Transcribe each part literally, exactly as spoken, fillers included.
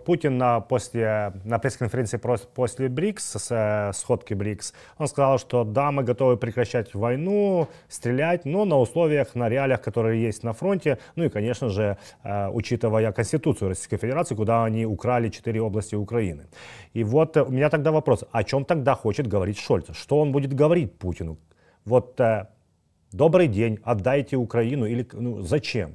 Путин на, после, на пресс-конференции после БРИКС, с сходки БРИКС, он сказал, что да, мы готовы прекращать войну, стрелять, но на условиях, на реалиях, которые есть на фронте, ну и, конечно же, учитывая Конституцию Российской Федерации, куда они украли четыре области Украины. И вот у меня тогда вопрос, о чем тогда хочет говорить Шольц? Что он будет говорить Путину? Вот добрый день, отдайте Украину, или ну, зачем?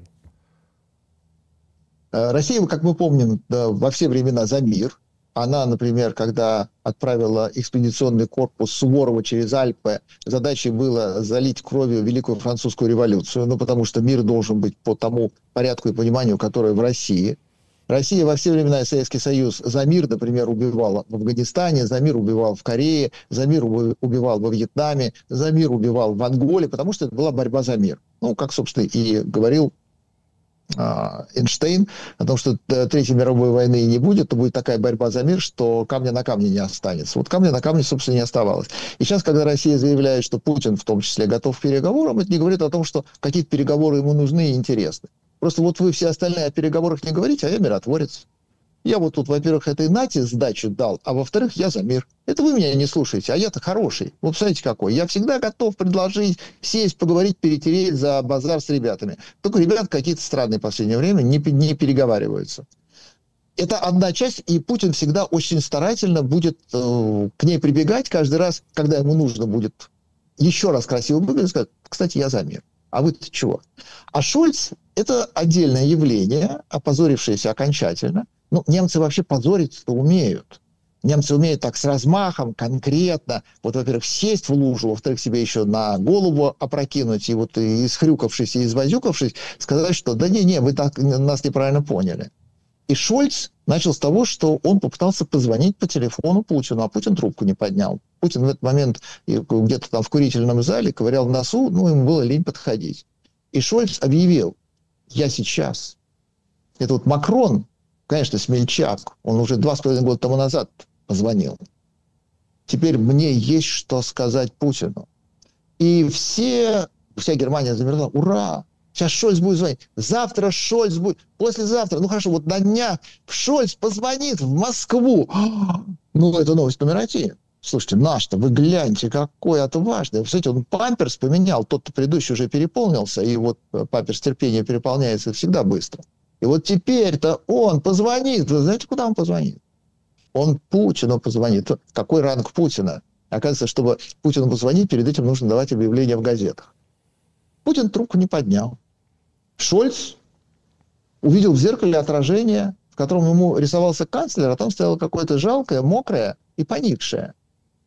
Россия, как мы помним, да, во все времена за мир. Она, например, когда отправила экспедиционный корпус Суворова через Альпы, задачей было залить кровью Великую Французскую революцию, ну, потому что мир должен быть по тому порядку и пониманию, которое в России. Россия во все времена и Советский Союз за мир, например, убивала в Афганистане, за мир убивал в Корее, за мир убивал во Вьетнаме, за мир убивал в Анголе, потому что это была борьба за мир. Ну, как, собственно, и говорил Эйнштейн о том, что Третьей мировой войны не будет, то будет такая борьба за мир, что камня на камне не останется. Вот камня на камне, собственно, не оставалось. И сейчас, когда Россия заявляет, что Путин, в том числе, готов к переговорам, это не говорит о том, что какие-то переговоры ему нужны и интересны. Просто вот вы все остальные о переговорах не говорите, а я миротворец. Я вот тут, во-первых, этой нате сдачу дал, а во-вторых, я за мир. Это вы меня не слушаете, а я-то хороший. Вы представляете, какой? Я всегда готов предложить сесть, поговорить, перетереть за базар с ребятами. Только ребята какие-то странные в последнее время не, не переговариваются. Это одна часть, и Путин всегда очень старательно будет э, к ней прибегать каждый раз, когда ему нужно будет еще раз красиво выглядеть, сказать, кстати, я за мир. А вы-то чего? А Шольц – это отдельное явление, опозорившееся окончательно. Ну, немцы вообще позориться-то умеют. Немцы умеют так с размахом, конкретно, вот, во-первых, сесть в лужу, во-вторых, себе еще на голову опрокинуть, и вот исхрюкавшись и извозюкавшись, сказать, что да не-не, вы так нас неправильно поняли. И Шольц начал с того, что он попытался позвонить по телефону Путину, а Путин трубку не поднял. Путин в этот момент где-то там в курительном зале ковырял в носу, ну, ему было лень подходить. И Шольц объявил, я сейчас. Это вот Макрон, конечно, смельчак, он уже два с половиной года тому назад позвонил. Теперь мне есть что сказать Путину. И все, вся Германия замерла, ура! Сейчас Шольц будет звонить. Завтра Шольц будет. Послезавтра. Ну хорошо, вот на днях Шольц позвонит в Москву. Ну, это новость номер один. Слушайте, наш-то, вы гляньте, какой отважный. Кстати, он памперс поменял. Тот-то предыдущий уже переполнился. И вот памперс терпения переполняется всегда быстро. И вот теперь-то он позвонит. Вы знаете, куда он позвонит? Он Путину позвонит. Какой ранг Путина? Оказывается, чтобы Путину позвонить, перед этим нужно давать объявление в газетах. Путин трубку не поднял. Шольц увидел в зеркале отражение, в котором ему рисовался канцлер, а там стояло какое-то жалкое, мокрое и поникшее.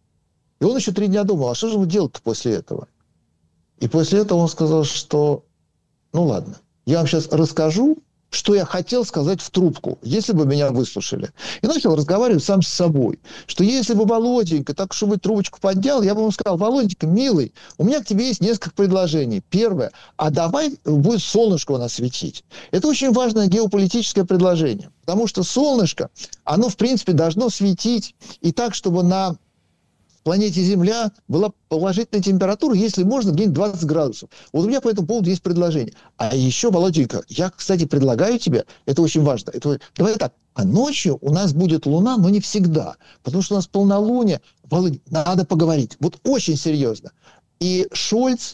И он еще три дня думал, а что же ему делать-то после этого? И после этого он сказал, что ну ладно, я вам сейчас расскажу, что я хотел сказать в трубку, если бы меня выслушали. И начал разговаривать сам с собой, что если бы Володенька так, чтобы трубочку поднял, я бы ему сказал, Володенька, милый, у меня к тебе есть несколько предложений. Первое, а давай будет солнышко у нас светить. Это очень важное геополитическое предложение, потому что солнышко, оно в принципе должно светить и так, чтобы на планете Земля была положительная температура, если можно, где-нибудь двадцать градусов. Вот у меня по этому поводу есть предложение. А еще, Володенька, я, кстати, предлагаю тебе, это очень важно, это, давай так, а ночью у нас будет луна, но не всегда, потому что у нас полнолуние. Володя, надо поговорить. Вот очень серьезно. И Шольц,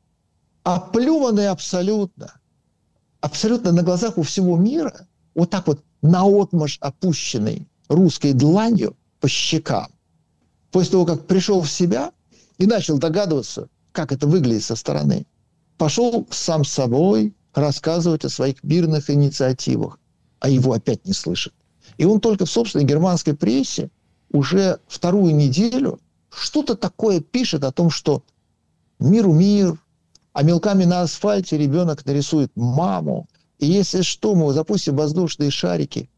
оплеванный абсолютно, абсолютно на глазах у всего мира, вот так вот наотмашь опущенный русской дланью по щекам, после того, как пришел в себя и начал догадываться, как это выглядит со стороны, пошел сам с собой рассказывать о своих мирных инициативах, а его опять не слышат. И он только в собственной германской прессе уже вторую неделю что-то такое пишет о том, что миру мир, а мелками на асфальте ребенок нарисует маму, и если что, мы запустим воздушные шарики.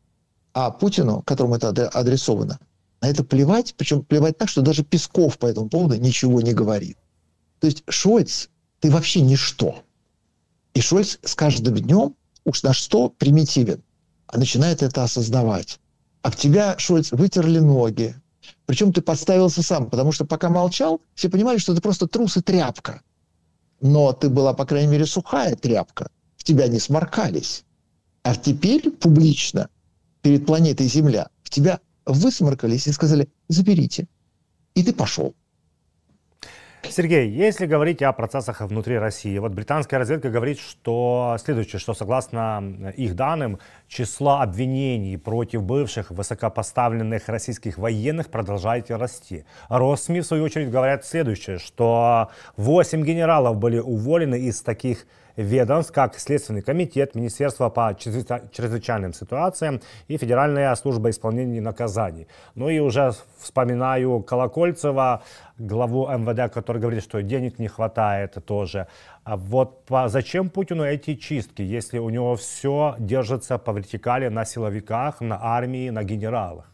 А Путину, которому это адресовано, на это плевать, причем плевать так, что даже Песков по этому поводу ничего не говорит. То есть Шольц, ты вообще ничто. И Шольц с каждым днем уж на что примитивен, а начинает это осознавать. А в тебя, Шольц, вытерли ноги. Причем ты подставился сам, потому что пока молчал, все понимали, что ты просто трус и тряпка. Но ты была, по крайней мере, сухая тряпка. В тебя не сморкались. А теперь публично перед планетой Земля, в тебя высморкались и сказали «заберите». И ты пошел. Сергей, если говорить о процессах внутри России, вот британская разведка говорит, что следующее, что согласно их данным, число обвинений против бывших высокопоставленных российских военных продолжает расти. Росс-СМИ, в свою очередь, говорят следующее, что восемь генералов были уволены из таких ведомств, как Следственный комитет, Министерство по чрезвычайным ситуациям и Федеральная служба исполнения наказаний. Ну и уже вспоминаю Колокольцева, главу эм вэ дэ, который говорит, что денег не хватает тоже. А вот по, зачем Путину эти чистки, если у него все держится по вертикали на силовиках, на армии, на генералах?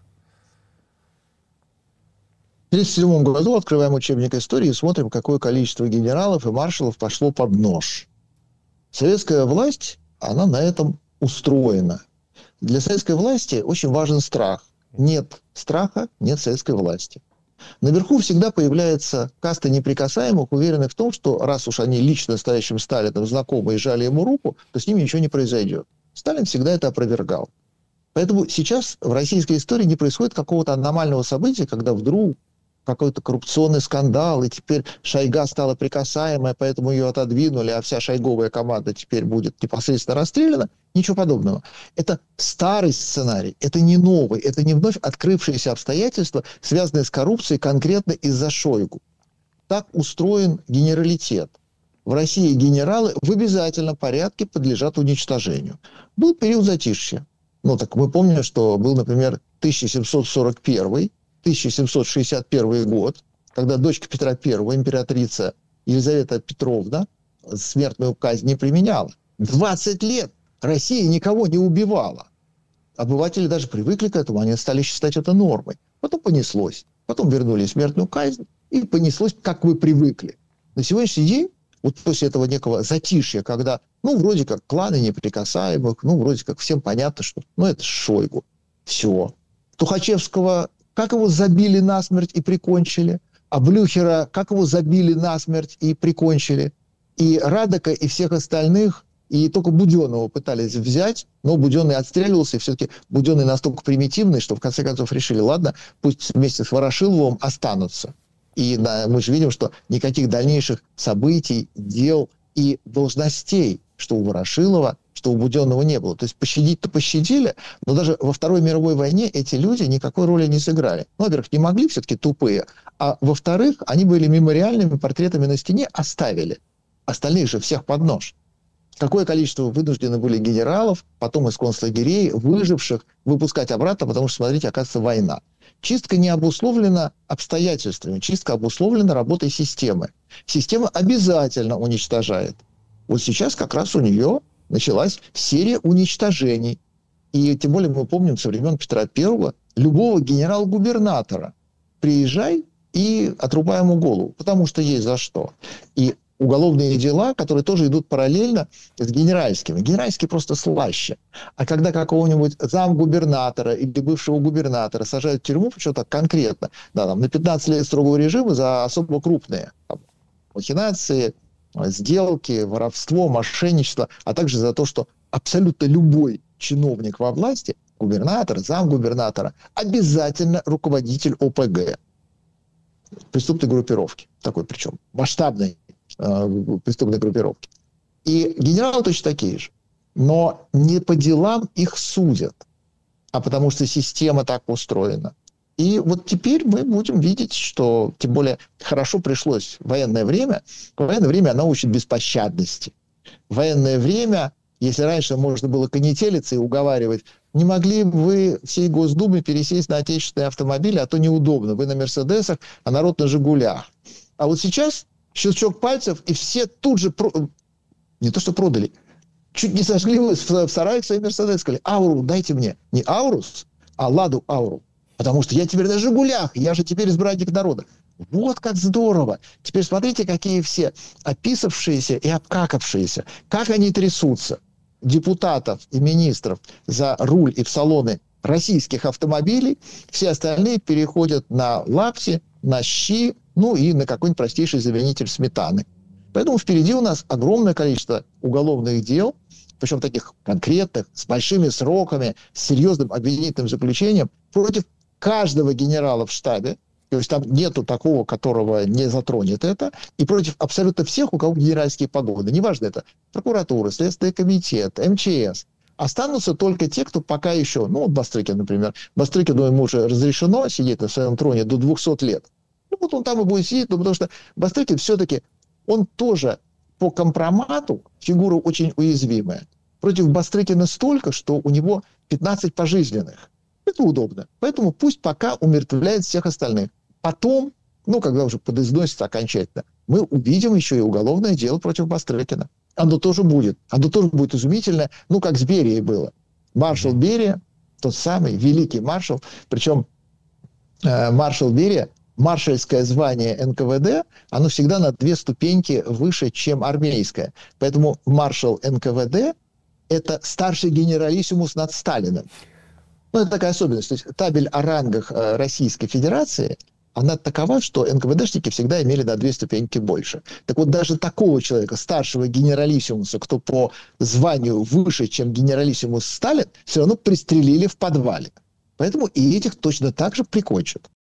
В тысяча девятьсот тридцать седьмом году открываем учебник истории и смотрим, какое количество генералов и маршалов пошло под нож. Советская власть, она на этом устроена. Для советской власти очень важен страх. Нет страха, нет советской власти. Наверху всегда появляется каста неприкасаемых, уверенных в том, что раз уж они лично с товарищем Сталиным знакомы и жали ему руку, то с ними ничего не произойдет. Сталин всегда это опровергал. Поэтому сейчас в российской истории не происходит какого-то аномального события, когда вдруг какой-то коррупционный скандал, и теперь Шойга стала прикасаемой, поэтому ее отодвинули, а вся шойговая команда теперь будет непосредственно расстреляна. Ничего подобного. Это старый сценарий, это не новый, это не вновь открывшиеся обстоятельства, связанные с коррупцией конкретно из-за Шойгу. Так устроен генералитет. В России генералы в обязательном порядке подлежат уничтожению. Был период затишья. Ну, так мы помним, что был, например, тысяча семьсот сорок первый, тысяча семьсот шестьдесят первый год, когда дочка Петра Первого, императрица Елизавета Петровна, смертную казнь не применяла. двадцать лет Россия никого не убивала. Обыватели даже привыкли к этому, они стали считать это нормой. Потом понеслось. Потом вернули смертную казнь, и понеслось, как вы привыкли. На сегодняшний день, вот после этого некого затишья, когда, ну, вроде как кланы неприкасаемых, ну, вроде как всем понятно, что, ну, это Шойгу. Все. Тухачевского, как его забили насмерть и прикончили, а Блюхера, как его забили насмерть и прикончили, и Радека, и всех остальных, и только Буденного пытались взять, но Буденный отстреливался, и все-таки Буденный настолько примитивный, что в конце концов решили, ладно, пусть вместе с Ворошиловым останутся. И да, мы же видим, что никаких дальнейших событий, дел и должностей, что у Ворошилова, что у Буденного не было. То есть пощадить-то пощадили, но даже во Второй мировой войне эти люди никакой роли не сыграли. Ну, во-первых, не могли, все-таки тупые, а во-вторых, они были мемориальными портретами на стене, оставили. Остальных же всех под нож. Какое количество вынуждены были генералов, потом из концлагерей, выживших, выпускать обратно, потому что, смотрите, оказывается, война. Чистка не обусловлена обстоятельствами, чистка обусловлена работой системы. Система обязательно уничтожает. Вот сейчас как раз у нее началась серия уничтожений. И тем более мы помним со времен Петра Первого любого генерал-губернатора. Приезжай и отрубай ему голову, потому что есть за что. И уголовные дела, которые тоже идут параллельно с генеральскими. Генеральские просто слаще. А когда какого-нибудь замгубернатора или бывшего губернатора сажают в тюрьму, почему-то конкретно, да, там, на пятнадцать лет строгого режима за особо крупные там, махинации, сделки, воровство, мошенничество, а также за то, что абсолютно любой чиновник во власти, губернатор, замгубернатора, обязательно руководитель о пэ гэ, преступной группировки, такой причем масштабной преступной группировки. И генералы точно такие же. Но не по делам их судят, а потому что система так устроена. И вот теперь мы будем видеть, что, тем более, хорошо пришлось в военное время. В военное время оно учит беспощадности. В военное время, если раньше можно было конетелиться и уговаривать, не могли бы вы всей Госдумы пересесть на отечественные автомобили, а то неудобно. Вы на Мерседесах, а народ на Жигулях. А вот сейчас щелчок пальцев, и все тут же, про... не то что продали, чуть не сожгли в, в сарае свои Мерседесы, сказали, Ауру дайте мне. Не Аурус, а Ладу Ауру. Потому что я теперь на Жигулях, я же теперь избранник народа. Вот как здорово. Теперь смотрите, какие все описавшиеся и обкакавшиеся. Как они трясутся. Депутатов и министров за руль и в салоны российских автомобилей. Все остальные переходят на лапти, на щи, ну и на какой-нибудь простейший заменитель сметаны. Поэтому впереди у нас огромное количество уголовных дел, причем таких конкретных, с большими сроками, с серьезным обвинительным заключением, против каждого генерала в штабе, то есть там нету такого, которого не затронет это, и против абсолютно всех, у кого генеральские погоны. Неважно это прокуратура, Следственный комитет, эм че эс. Останутся только те, кто пока еще, ну, вот Бастрыкин, например. Бастрыкину ему уже разрешено сидеть на своем троне до двухсот лет. Ну, вот он там и будет сидеть, ну, потому что Бастрыкин все-таки, он тоже по компромату фигура очень уязвимая. Против Бастрыкина столько, что у него пятнадцать пожизненных. Это удобно. Поэтому пусть пока умертвляет всех остальных. Потом, ну, когда уже подизносится окончательно, мы увидим еще и уголовное дело против Бастрыкина. Оно тоже будет. Оно тоже будет изумительное, ну, как с Берией было. Маршал Берия, тот самый великий маршал, причем э, маршал Берия, маршальское звание эн ка вэ дэ, оно всегда на две ступеньки выше, чем армейское. Поэтому маршал эн ка вэ дэ – это старший генералиссимус над Сталиным. Ну, это такая особенность. То есть табель о рангах э, Российской Федерации, она такова, что эн ка вэ дэшники всегда имели на две ступеньки больше. Так вот, даже такого человека, старшего генералиссимуса, кто по званию выше, чем генералиссимус Сталин, все равно пристрелили в подвале. Поэтому и этих точно так же прикончат.